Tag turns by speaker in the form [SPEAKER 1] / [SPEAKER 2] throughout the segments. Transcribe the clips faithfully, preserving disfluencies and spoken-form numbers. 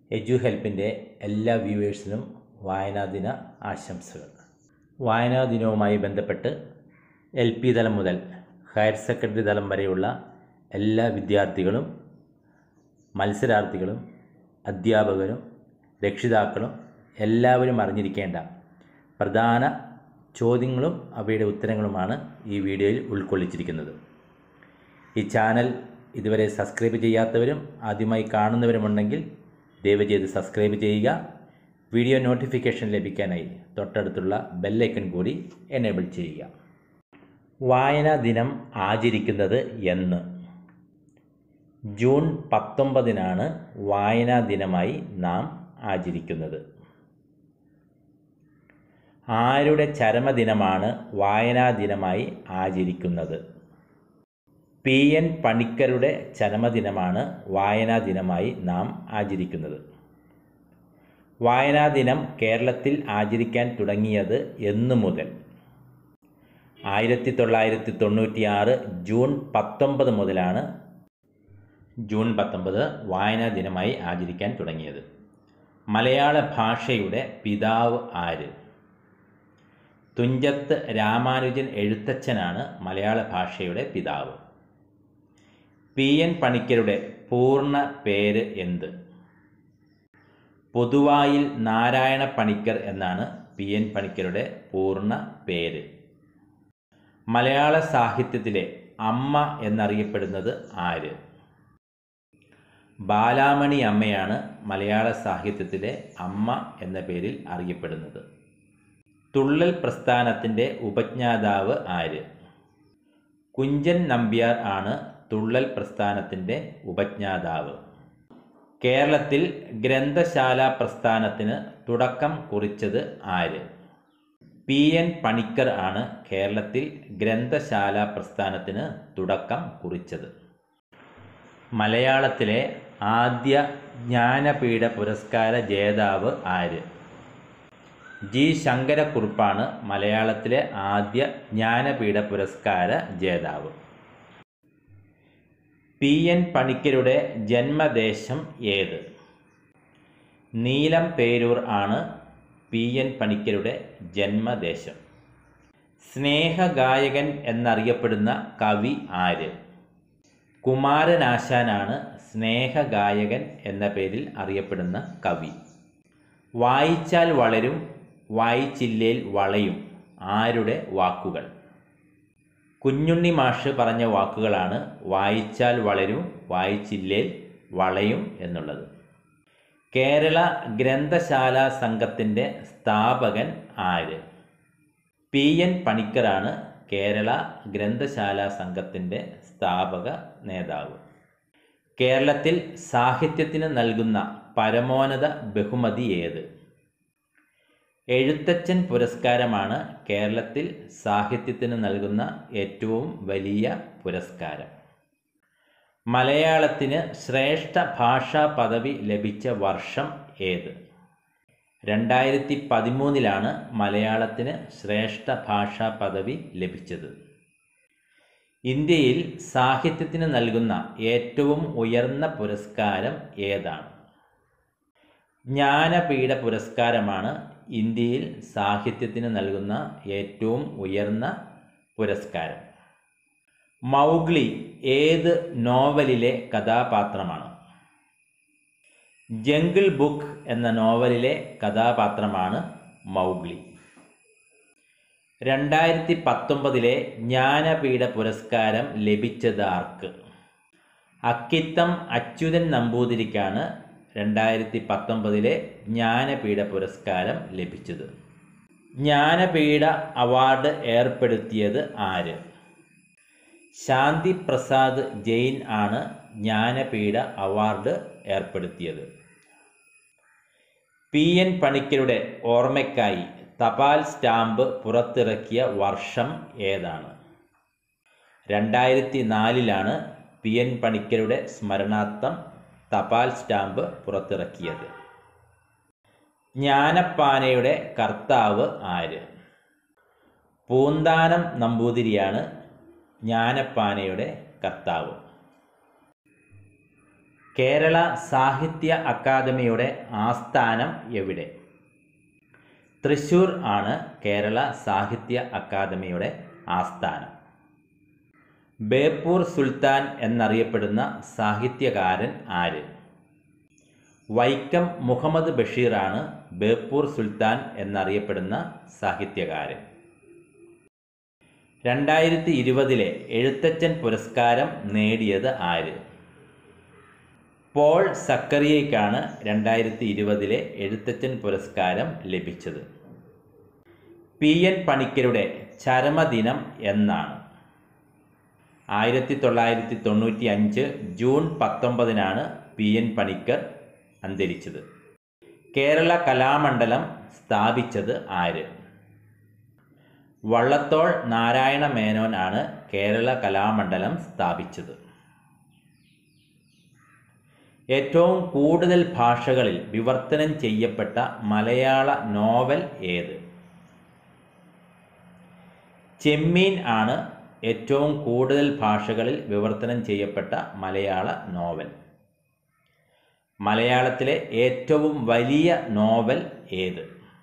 [SPEAKER 1] എജു ഹെൽപ്പിൻ്റെ എല്ലാ വ്യൂവേഴ്സിനും വായനാദിന ആശംസകൾ. വായനാദിനവുമായി ബന്ധപ്പെട്ട് എൽ പി തലം മുതൽ ഹയർ സെക്കൻഡറി തലം വരെയുള്ള എല്ലാ വിദ്യാർത്ഥികളും മത്സരാർത്ഥികളും അധ്യാപകരും രക്ഷിതാക്കളും എല്ലാവരും അറിഞ്ഞിരിക്കേണ്ട പ്രധാന ചോദ്യങ്ങളും അവയുടെ ഉത്തരങ്ങളുമാണ് ഈ വീഡിയോയിൽ ഉൾക്കൊള്ളിച്ചിരിക്കുന്നത്. ഈ ചാനൽ ഇതുവരെ സബ്സ്ക്രൈബ് ചെയ്യാത്തവരും ആദ്യമായി കാണുന്നവരുമുണ്ടെങ്കിൽ ദയവ് ചെയ്ത് സബ്സ്ക്രൈബ് ചെയ്യുക. വീഡിയോ നോട്ടിഫിക്കേഷൻ ലഭിക്കാനായി തൊട്ടടുത്തുള്ള ബെല്ലൈക്കൺ കൂടി എനേബിൾ ചെയ്യുക. വായനാ ദിനം ആചരിക്കുന്നത് എന്ന്? ജൂൺ പത്തൊമ്പതിനാണ് വായനാ ദിനമായി നാം ആചരിക്കുന്നത്. ആരുടെ ചരമദിനമാണ് വായനാ ദിനമായി ആചരിക്കുന്നത്? പി എൻ പണിക്കരുടെ ചരമദിനമാണ് വായനാ ദിനമായി നാം ആചരിക്കുന്നത്. വായനാ ദിനം കേരളത്തിൽ ആചരിക്കാൻ തുടങ്ങിയത് എന്നു മുതൽ? ആയിരത്തി തൊള്ളായിരത്തി തൊണ്ണൂറ്റി ആറ് ജൂൺ പത്തൊമ്പത് മുതലാണ് ജൂൺ പത്തൊമ്പത് വായനാ ദിനമായി ആചരിക്കാൻ തുടങ്ങിയത്. മലയാള ഭാഷയുടെ പിതാവ് ആര്? തുഞ്ചത്ത് രാമാനുജൻ എഴുത്തച്ഛനാണ് മലയാള ഭാഷയുടെ പിതാവ്. പി എൻ പണിക്കരുടെ പൂർണ്ണ പേര് എന്ത്? പൊതുവായിൽ നാരായണ പണിക്കർ എന്നാണ് പി എൻ പണിക്കരുടെ പൂർണ്ണ പേര്. മലയാള സാഹിത്യത്തിലെ അമ്മ എന്നറിയപ്പെടുന്നത് ആര്? ബാലാമണി അമ്മയാണ് മലയാള സാഹിത്യത്തിലെ അമ്മ എന്ന പേരിൽ അറിയപ്പെടുന്നത്. തുള്ളൽ പ്രസ്ഥാനത്തിൻ്റെ ഉപജ്ഞാതാവ് ആര്? കുഞ്ചൻ നമ്പ്യാർ ആണ് തുള്ളൽ പ്രസ്ഥാനത്തിൻ്റെ ഉപജ്ഞാതാവ്. കേരളത്തിൽ ഗ്രന്ഥശാല പ്രസ്ഥാനത്തിന് തുടക്കം കുറിച്ചത് ആര്? പി എൻ പണിക്കർ ആണ് കേരളത്തിൽ ഗ്രന്ഥശാല പ്രസ്ഥാനത്തിന് തുടക്കം കുറിച്ചത്. മലയാളത്തിലെ ആദ്യ ജ്ഞാനപീഠ പുരസ്കാര ജേതാവ് ആര്? ജി ശങ്കരക്കുറുപ്പാണ് മലയാളത്തിലെ ആദ്യ ജ്ഞാനപീഠ പുരസ്കാര ജേതാവ്. പി എൻ പണിക്കരുടെ ജന്മദേശം ഏത്? നീലംപേരൂർ ആണ് പി എൻ പണിക്കരുടെ ജന്മദേശം. സ്നേഹഗായകൻ എന്നറിയപ്പെടുന്ന കവി ആര്? കുമാരനാശാനാണ് സ്നേഹഗായകൻ എന്ന പേരിൽ അറിയപ്പെടുന്ന കവി. വായിച്ചാൽ വളരും വായിച്ചില്ലേൽ വളയും ആരുടെ വാക്കുകൾ? കുഞ്ഞുണ്ണി മാഷ് പറഞ്ഞ വാക്കുകളാണ് വായിച്ചാൽ വളരും വായിച്ചില്ലേൽ വളയും എന്നുള്ളത്. കേരള ഗ്രന്ഥശാല സംഘത്തിൻ്റെ സ്ഥാപകൻ ആര്? പി എൻ പണിക്കറാണ് കേരള ഗ്രന്ഥശാല സംഘത്തിൻ്റെ സ്ഥാപക നേതാവ്. കേരളത്തിൽ സാഹിത്യത്തിന് നൽകുന്ന പരമോന്നത ബഹുമതി ഏത്? എഴുത്തച്ഛൻ പുരസ്കാരമാണ് കേരളത്തിൽ സാഹിത്യത്തിന് നൽകുന്ന ഏറ്റവും വലിയ പുരസ്കാരം. മലയാളത്തിന് ശ്രേഷ്ഠ ഭാഷാ പദവി ലഭിച്ച വർഷം ഏത്? രണ്ടായിരത്തി പതിമൂന്നിലാണ് മലയാളത്തിന് ശ്രേഷ്ഠ ഭാഷാ പദവി ലഭിച്ചത്. ഇന്ത്യയിൽ സാഹിത്യത്തിന് നൽകുന്ന ഏറ്റവും ഉയർന്ന പുരസ്കാരം ഏതാണ്? ജ്ഞാനപീഠ പുരസ്കാരമാണ് ഇന്ത്യയിൽ സാഹിത്യത്തിന് നൽകുന്ന ഏറ്റവും ഉയർന്ന പുരസ്കാരം. മൗഗ്ലി ഏത് നോവലിലെ കഥാപാത്രമാണ്? ജംഗിൾ ബുക്ക് എന്ന നോവലിലെ കഥാപാത്രമാണ് മൗഗ്ലി. രണ്ടായിരത്തി പത്തൊമ്പതിലെ ജ്ഞാനപീഠ പുരസ്കാരം ലഭിച്ചത് ആർക്ക്? അക്കിത്തം അച്യുതൻ നമ്പൂതിരിക്കാണ് രണ്ടായിരത്തി പത്തൊമ്പതിലെ ജ്ഞാനപീഠ പുരസ്കാരം ലഭിച്ചത്. ജ്ഞാനപീഠ അവാർഡ് ഏർപ്പെടുത്തിയത് ആര്? ശാന്തി പ്രസാദ് ജെയിൻ ആണ് ജ്ഞാനപീഠ അവാർഡ് ഏർപ്പെടുത്തിയത്. പി എൻ പണിക്കരുടെ ഓർമ്മയ്ക്കായി തപാൽ സ്റ്റാമ്പ് പുറത്തിറക്കിയ വർഷം ഏതാണ്? രണ്ടായിരത്തി നാലിലാണ് പി എൻ പണിക്കരുടെ സ്മരണാർത്ഥം തപാൽ സ്റ്റാമ്പ് പുറത്തിറക്കിയത്. ജ്ഞാനപ്പാനയുടെ കർത്താവ് ആര്? പൂന്താനം നമ്പൂതിരിയാണ് ജ്ഞാനപ്പാനയുടെ കർത്താവ്. കേരള സാഹിത്യ അക്കാദമിയുടെ ആസ്ഥാനം എവിടെ? തൃശ്ശൂർ ആണ് കേരള സാഹിത്യ അക്കാദമിയുടെ ആസ്ഥാനം. ബേപ്പൂർ സുൽത്താൻ എന്നറിയപ്പെടുന്ന സാഹിത്യകാരൻ ആര്? വൈക്കം മുഹമ്മദ് ബഷീറാണ് ബേപ്പൂർ സുൽത്താൻ എന്നറിയപ്പെടുന്ന സാഹിത്യകാരൻ. രണ്ടായിരത്തി ഇരുപതിലെ എഴുത്തച്ഛൻ പുരസ്കാരം നേടിയത് ആര്? പോൾ സക്കറിയയ്ക്കാണ് രണ്ടായിരത്തി ഇരുപതിലെ എഴുത്തച്ഛൻ പുരസ്കാരം ലഭിച്ചത്. പി എൻ പണിക്കരുടെ ചരമദിനം എന്നാണ്? ആയിരത്തി തൊള്ളായിരത്തി തൊണ്ണൂറ്റി അഞ്ച് ജൂൺ പത്തൊമ്പതിനാണ് പി എൻ പണിക്കർ അന്തരിച്ചത്. കേരള കലാമണ്ഡലം സ്ഥാപിച്ചത് ആര്? വള്ളത്തോൾ നാരായണ മേനോൻ ആണ് കേരള കലാമണ്ഡലം സ്ഥാപിച്ചത്. ഏറ്റവും കൂടുതൽ ഭാഷകളിൽ വിവർത്തനം ചെയ്യപ്പെട്ട മലയാള നോവൽ ഏത്? ചെമ്മീൻ ആണ് ഏറ്റവും കൂടുതൽ ഭാഷകളിൽ വിവർത്തനം ചെയ്യപ്പെട്ട മലയാള നോവൽ. മലയാളത്തിലെ ഏറ്റവും വലിയ നോവൽ ഏത്?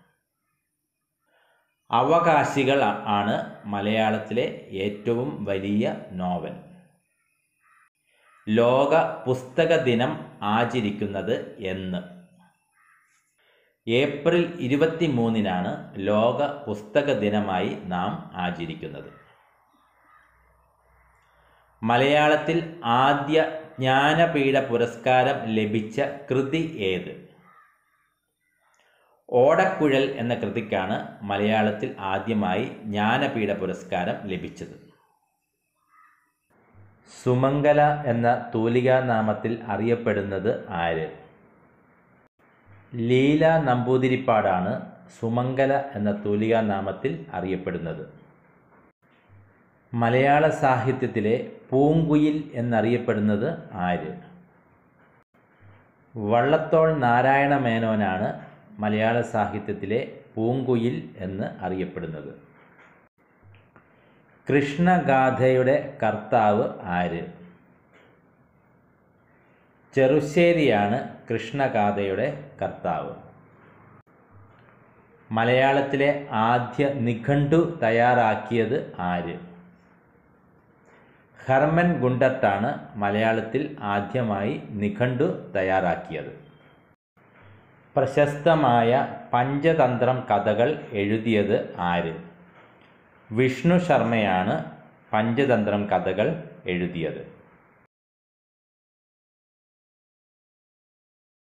[SPEAKER 1] അവകാശികൾ ആണ് മലയാളത്തിലെ ഏറ്റവും വലിയ നോവൽ. ലോക പുസ്തക ദിനം ആചരിക്കുന്നത് എന്ന്? ഏപ്രിൽ ഇരുപത്തി മൂന്നിനാണ് ലോക പുസ്തക ദിനമായി നാം ആചരിക്കുന്നത്. മലയാളത്തിൽ ആദ്യ ജ്ഞാനപീഠ പുരസ്കാരം ലഭിച്ച കൃതി ഏത്? ഓടക്കുഴൽ എന്ന കൃതിക്കാണ് മലയാളത്തിൽ ആദ്യമായി ജ്ഞാനപീഠ പുരസ്കാരം ലഭിച്ചത്. സുമംഗല എന്ന തൂലികാനാമത്തിൽ അറിയപ്പെടുന്നത് ആര്? ലീല നമ്പൂതിരിപ്പാടാണ് സുമംഗല എന്ന തൂലികാനാമത്തിൽ അറിയപ്പെടുന്നത്. മലയാള സാഹിത്യത്തിലെ പൂങ്കുയിൽ എന്നറിയപ്പെടുന്നത് ആര്? വള്ളത്തോൾ നാരായണ മേനോനാണ് മലയാള സാഹിത്യത്തിലെ പൂങ്കുയിൽ എന്ന് അറിയപ്പെടുന്നത്. കൃഷ്ണഗാഥയുടെ കർത്താവ് ആര്? ചെറുശ്ശേരിയാണ് കൃഷ്ണഗാഥയുടെ കർത്താവ്. മലയാളത്തിലെ ആദ്യ നിഘണ്ടു തയ്യാറാക്കിയത് ആര്? ഹെർമൻ ഗുണ്ടർട്ടാണ് മലയാളത്തിൽ ആദ്യമായി നിഘണ്ടു തയ്യാറാക്കിയത്. പ്രശസ്തമായ പഞ്ചതന്ത്രം കഥകൾ എഴുതിയത് ആര്? വിഷ്ണു ശർമ്മയാണ് പഞ്ചതന്ത്രം കഥകൾ എഴുതിയത്.